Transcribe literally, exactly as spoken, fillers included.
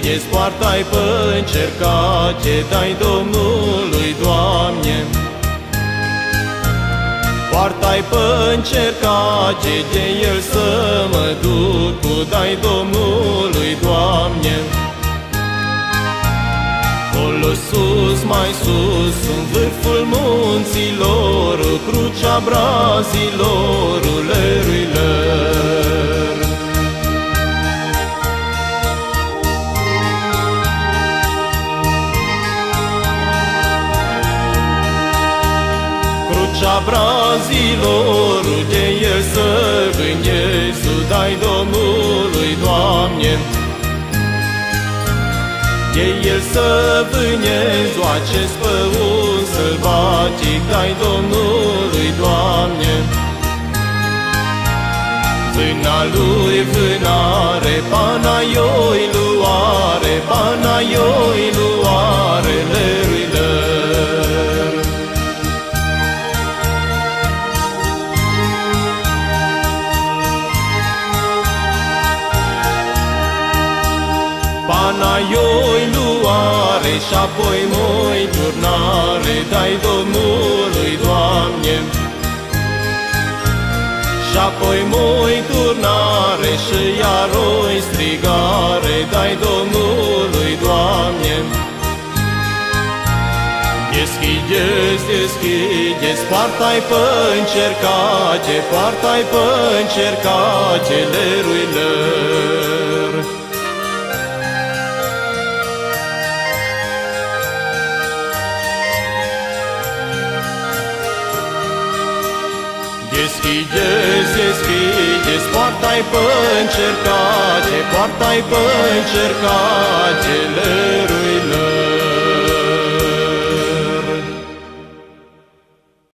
deschideți poarta-i pe-ncercace, dai Domnului, Doamne. Poarta-i pe-ncercace, de El să mă duc, cu dai Domnului, Doamne. Colo sus, mai sus, în vârful munților, crucea brazilor, leruilor. Crucea brazilor, de El să vânghezu, dai Domnului, Doamne. De El să vânezu acest păun sălbatic, dai Domnului, Doamne. Vâna Lui vânare, pana i-oi luare, pana i-oi luare, leruilor. Pana i-oi luare și-apoi moi turnare, dai Domnului, Doamne. Și-apoi moi turnare și iar-oi strigare, dai Domnului, Doamne. Deschideți, deschideți, poarta-i pe-ncercace, poarta-i pe-ncercace, leruilor. Deschideți, deschideți, poarta-i pe-ncercace, poarta-i pe-ncercace, leruilor.